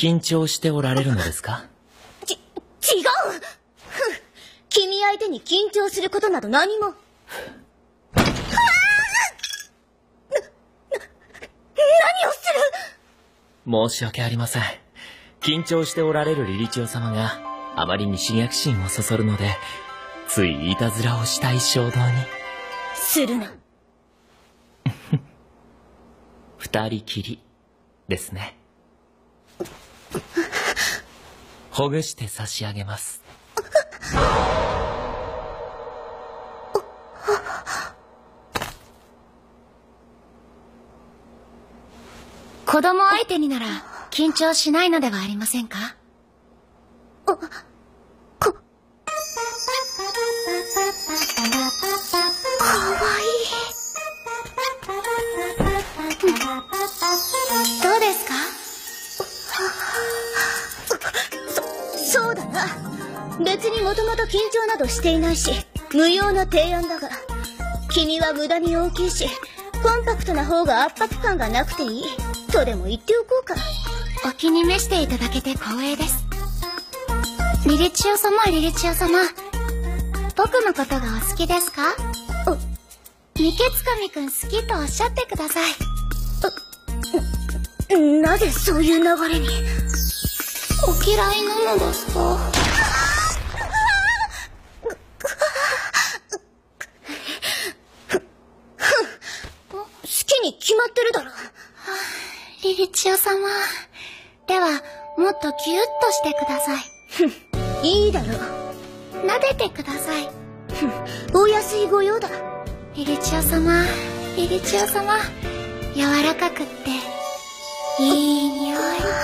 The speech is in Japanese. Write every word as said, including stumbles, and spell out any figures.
緊張しておられるのですか？ ち、違う。君相手に緊張することなど何も。何をする？申し訳ありません。緊張しておられるリリチオ様があまりに刺激心をそそるので、ついいたずらをしたい衝動に。 するな。 二人きりですね。ほぐして差し上げます。 子供相手になら緊張しないのではありませんか？ あ、こ、かわいい。 どうですか？ そ、そうだな。別にもともと緊張などしていないし、無用な提案だが、君は無駄に大きいし、コンパクトな方が圧迫感がなくていい。とでも言っておこうか。 お気に召していただけて光栄です。リリチオ様、リリチオ様、僕のことがお好きですか？三毛つかみくん好きとおっしゃってください。 な、なぜそういう流れに。 お嫌いなのですか？ 好きに決まってるだろ。 リリチオ様、ではもっとキュッとしてください。いいだろう。撫でてください。 お安いご用だ。 リリチオ様、リリチオ様、柔らかくっていい匂い。